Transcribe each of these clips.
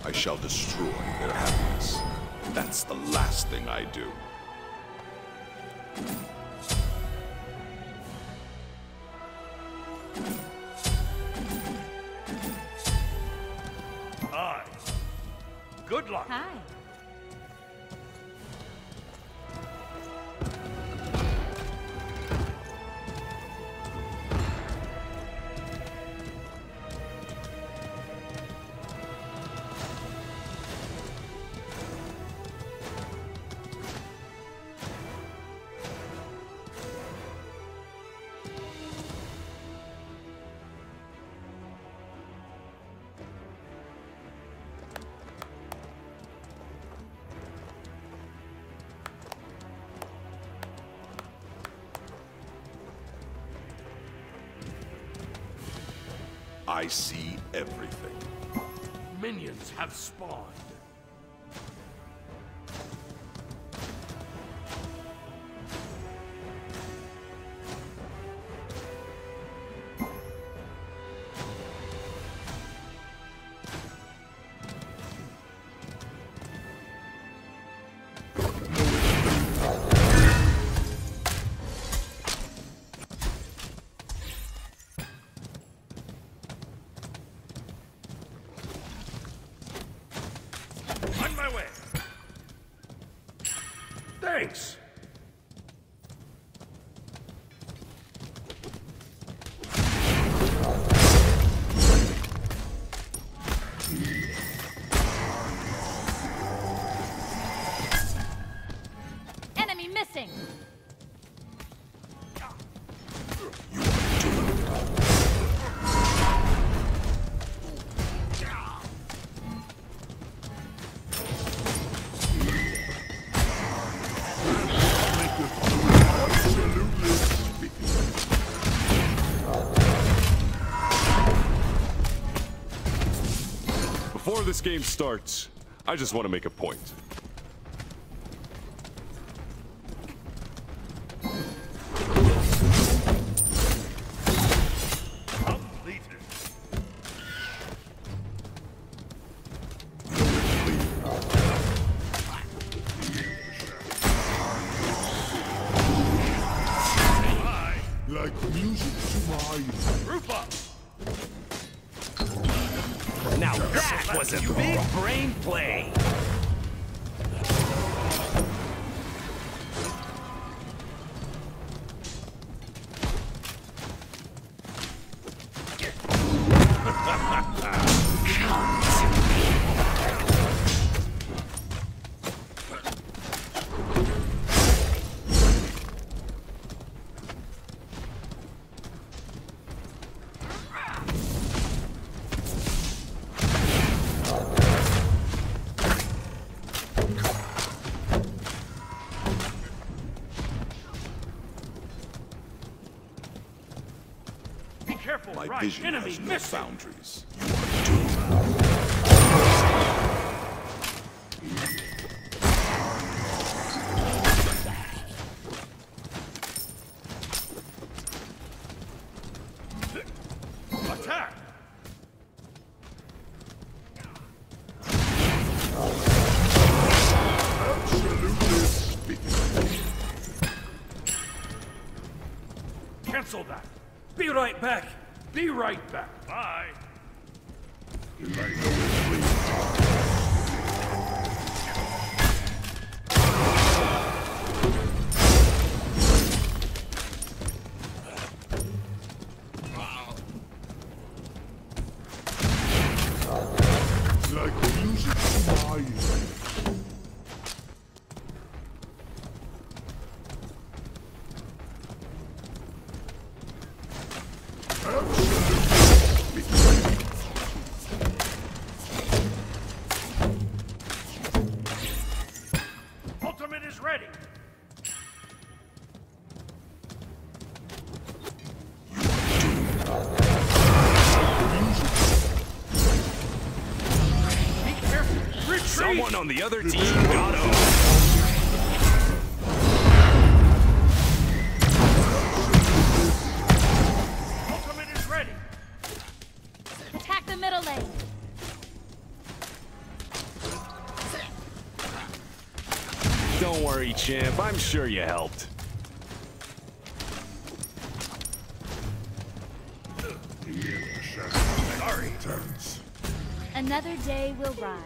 I shall destroy their happiness. That's the last thing I do. Hi. Good luck. Hi. I see everything. Minions have spawned. On my way. Thanks. Enemy missing. Before this game starts, I just want to make a point. Completed. Like music to my... Roof up. Now that was a big brain play. Be careful, My right? vision Enemy has no missing. boundaries. You are doomed. Attack. Absolutely speaking. Cancel that. Be right back. Be right back. Bye. Like music to my ears. Ultimate is ready. Be careful. Retreat. Someone on the other team got him. Ultimate is ready. Attack the middle lane. Don't worry, champ. I'm sure you helped. Sorry. Another day will rise.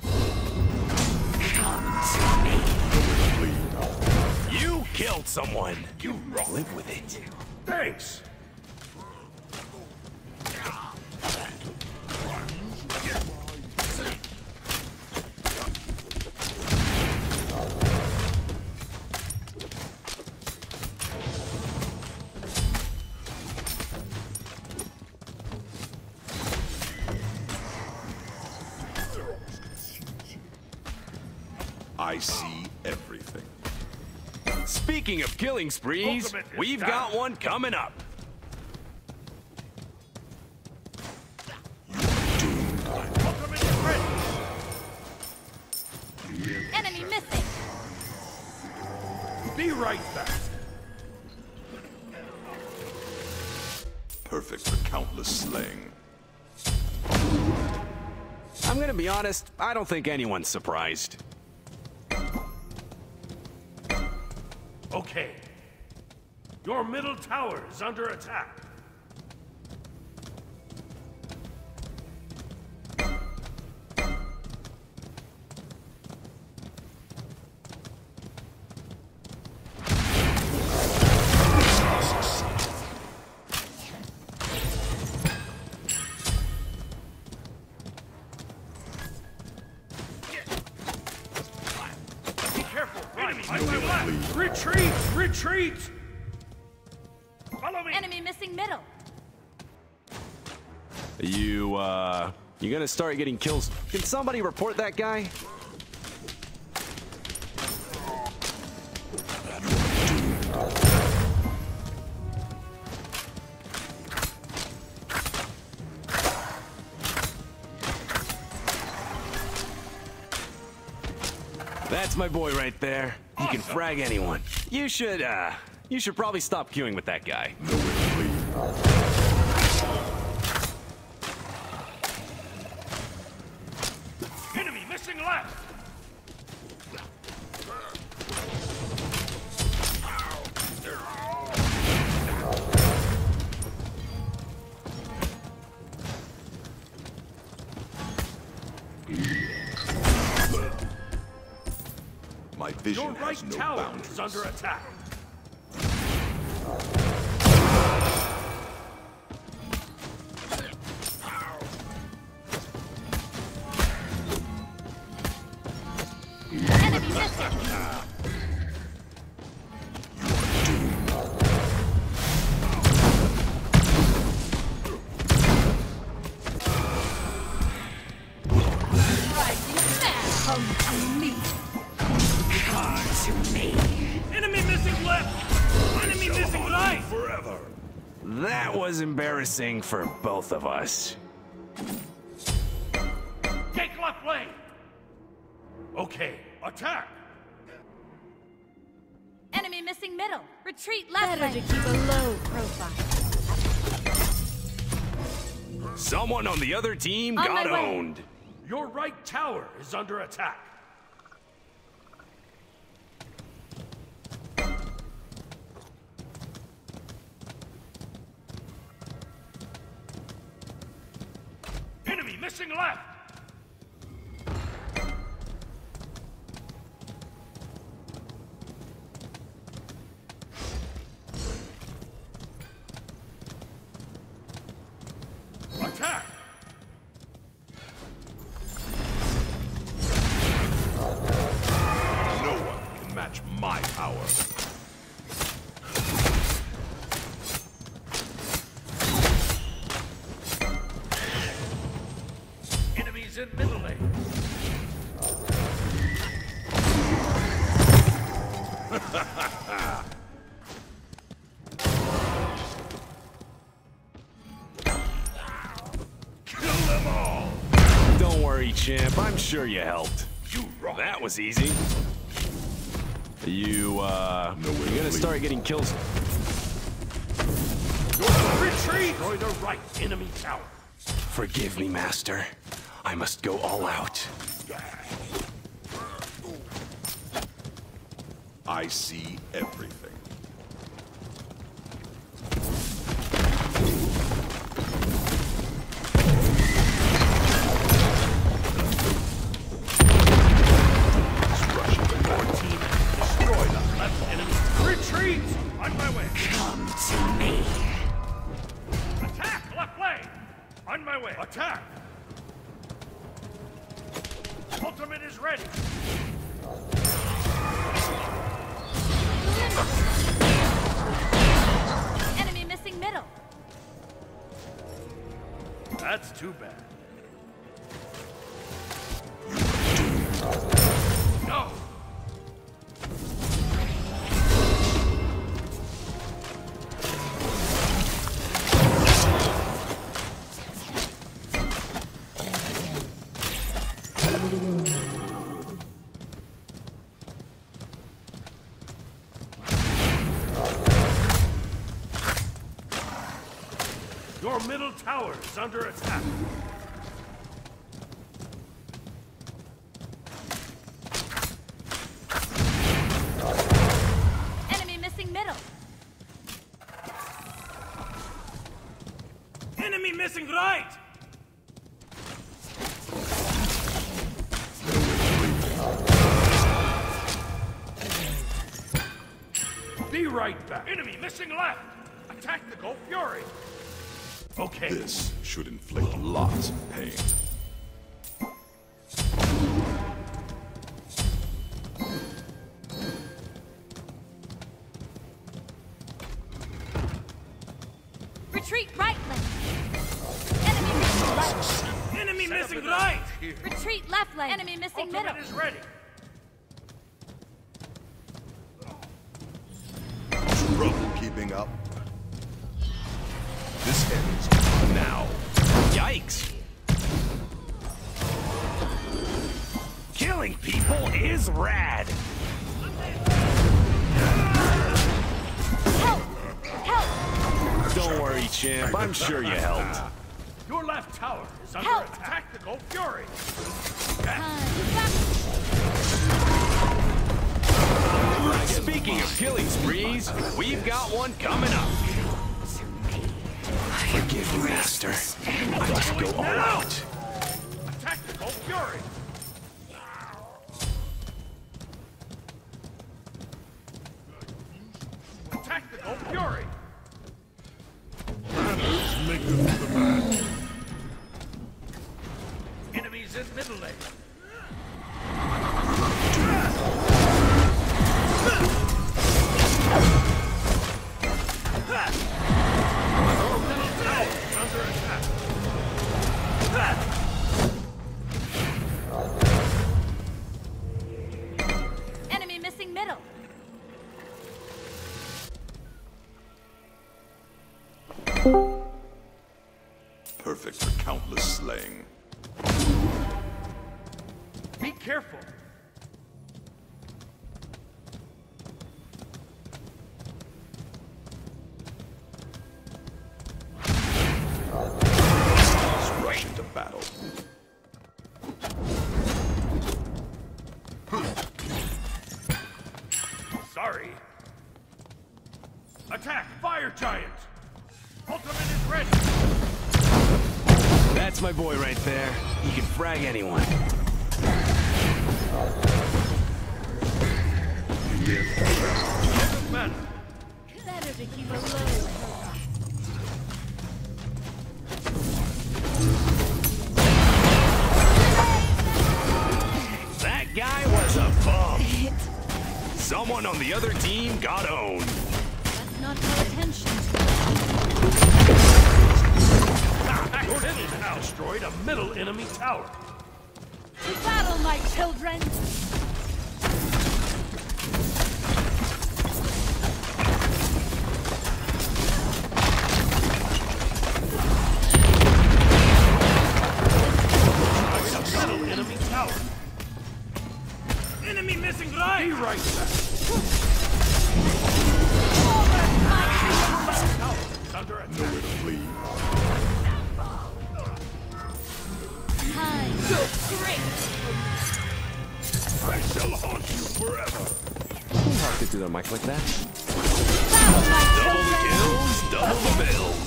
You killed someone. You live with it. Thanks. I see everything. Speaking of killing sprees, Ultimate is we've down. got one coming up. Ultimate is ready. Enemy missing. Be right back. Perfect for countless slaying. I'm gonna be honest, I don't think anyone's surprised. Okay. Your middle tower is under attack. Be careful, right? On my left. Retreat! Retreat! Follow me! Enemy missing middle. You gonna start getting kills? Can somebody report that guy? That's my boy right there. He can frag anyone. You should probably stop queuing with that guy. Enemy missing left! My vision Your right has no tower boundaries. is under attack. Enemy missing. Rising fast. Come to me. Come to me. Enemy missing left! Enemy missing right! Forever. That was embarrassing for both of us. Take left lane! Okay, attack! Enemy missing middle. Retreat left lane. Better to keep a low profile. Someone on the other team On got my way. owned. Your right tower is under attack. Enemy missing left! Attack! No one can match my power. Enemies in middle lane. Kill them all. Don't worry, champ. I'm sure you helped. You rock. That was easy. You gonna start getting kills? Retreat! Destroy the right enemy tower. Forgive me, master. I must go all out. I see everything. Rushing the Lord team and destroy the left enemy. Retreat! On my way. Come to me. Attack! Left lane! On my way. Attack! Ultimate is ready. Enemy missing middle. That's too bad. No! Your middle tower is under attack. Enemy missing middle. Enemy missing right! Be right back. Enemy missing left. Attack the Gulf Fury. Okay. This should inflict lots of pain. Retreat right lane. Enemy missing right. Enemy missing right. Retreat left lane. Enemy missing middle. Ultimate is ready. Trouble keeping up. This ends now. Yikes! Killing people is rad! Help! Help! Don't worry, champ. I'm sure you helped. Your left tower is under Help. attack. The Gulf Fury. Speaking of killing sprees, we've got one coming up. Forgive you, Master. I must go all out. Attack the Gulf Fury. Attack the Gulf Fury. Enemies in middle lane. Your middle tower is under attack. Enemy missing middle. Perfect for countless slaying. Be careful. Let's rush into battle. Sorry. Attack! Fire Giant! Ultimate is ready! That's my boy right there. He can frag anyone. Doesn't matter. Better to keep a low. That guy was a bum. Someone on the other team got owned. Let's not pay attention to Your middle tower destroyed a middle enemy tower. To battle, my children! Middle enemy tower. Enemy missing right. Be right back. Tower is under attack. Nowhere to flee. Time to great! I shall haunt you forever. talk to the mic like that. Battle, my children! Double the bills.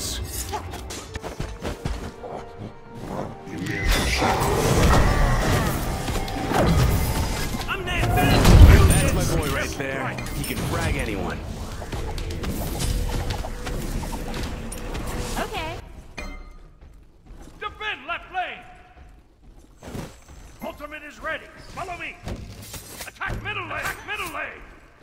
I'm Nathan! That's my boy right there. He can frag anyone. Okay. Defend left lane! Ultimate is ready. Follow me. Attack middle lane. Attack middle lane.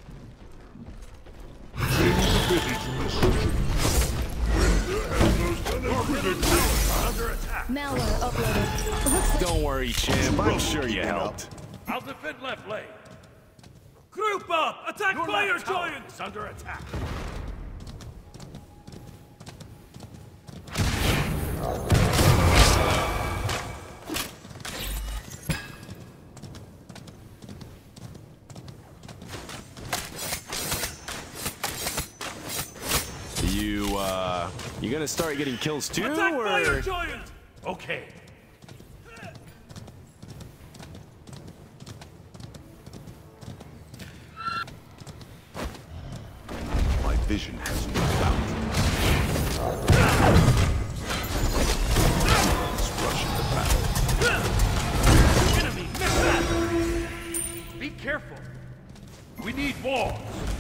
Under attack. Malware uploaded. Looks like Don't worry, champ. I'm sure you helped. I'll defend left lane. Group up! Attack player giants! Under attack. You gonna start getting kills too, Attack or? player giant! Okay. My vision has no boundaries. Let's rush into battle. Enemy, miss that! Be careful. We need walls.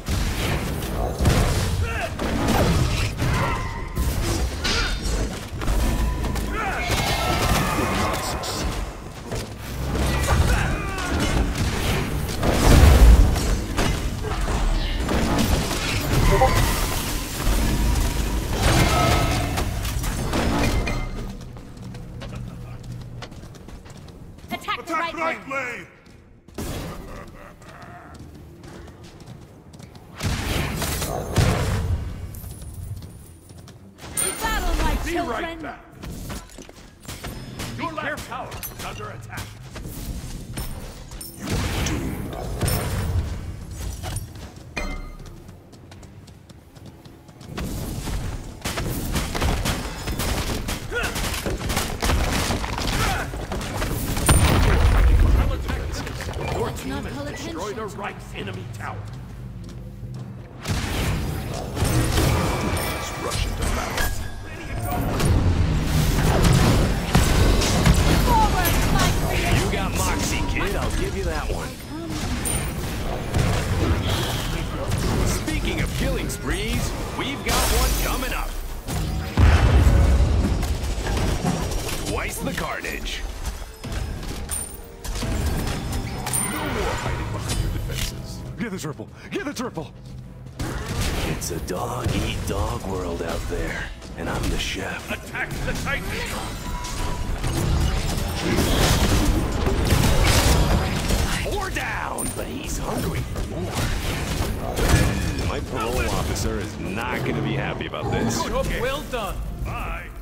attack the right lane. lane! Battle, my Be children! right back. Your left tower is under attack. You are doomed. Your team not has call destroyed a attention to right enemy tower. Let's rush into battle. Forward, my creation! You got moxie, kid. I'll give you that one. Speaking of killing sprees, we've got one coming up. Twice the carnage. No more hiding behind your defenses. Get the triple! Get the triple! It's a dog-eat-dog world out there, and I'm the chef. Attack the Titan! Four down, but he's hungry for more. My parole officer is not going to be happy about this. Okay. Well done. Bye.